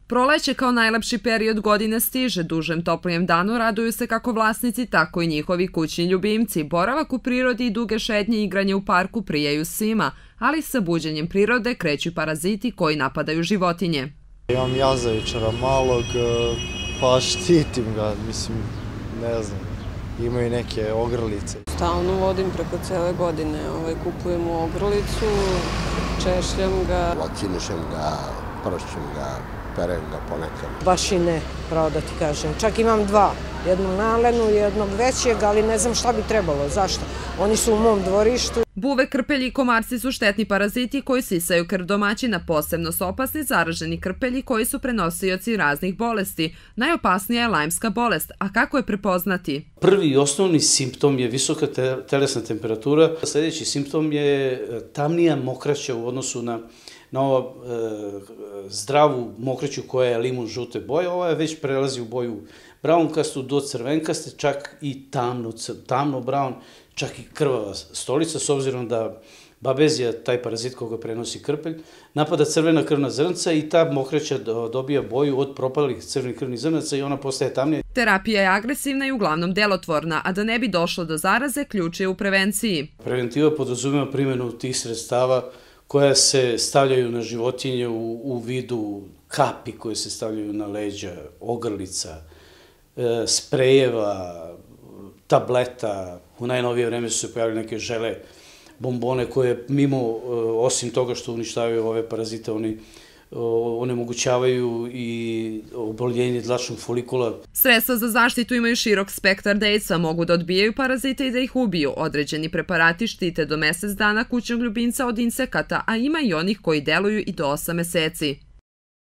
Proleće kao najlepši period godine stiže. Dužem toplijem danu raduju se kako vlasnici, tako i njihovi kućni ljubimci. Boravak u prirodi i duge šetnje i igranje u parku prijaju svima, ali sa buđenjem prirode kreću paraziti koji napadaju životinje. Imam jazavičara malog, pa štitim ga, mislim, ne znam, imaju neke ogrlice. Stalno vodim preko cele godine, kupujem u ogrlicu, češljam ga. Vakcinišem ga, pršćem ga, perem ga ponekad. Baš i ne, pravo da ti kažem. Čak imam dva, jednu malenu i jednog većeg, ali ne znam šta bi trebalo, zašto. Oni su u mom dvorištu. Buve, krpelji i komarci su štetni paraziti koji sisaju krv domaćina, posebno su opasni zaraženi krpelji koji su prenosioci raznih bolesti. Najopasnija je lajmska bolest, a kako je prepoznati? Prvi i osnovni simptom je visoka telesna temperatura. Sljedeći simptom je tamnija mokraća u odnosu na ovo zdravu mokraću koja je limun žute boje. Ova je već prelazi u boju braunkastu do crvenkaste, čak i tamno braun, čak i krvava stolica, s obzirom da babezija, taj parazit koga prenosi krpelj, napada crvena krvna zrnca i ta mokraća dobija boju od propalih crvenih krvnih zrnaca i ona postaje tamnija. Terapija je agresivna i uglavnom delotvorna, a da ne bi došlo do zaraze, ključ je u prevenciji. Preventiva podrazumeva primjenu tih sredstava koja se stavljaju na životinje u vidu kapi koje se stavljaju na leđa, ogrlica, sprejeva, tableta. U najnovije vreme su se pojavili neke žele, bombone koje mimo, osim toga što uništavaju ove parazite, oni onemogućavaju i oboljenje dlačnog folikula. Sredstva za zaštitu imaju širok spektar dejstva, mogu da odbijaju parazite i da ih ubiju. Određeni preparati štite do mesec dana kućnog ljubimca od insekata, a ima i onih koji deluju i do 8 meseci.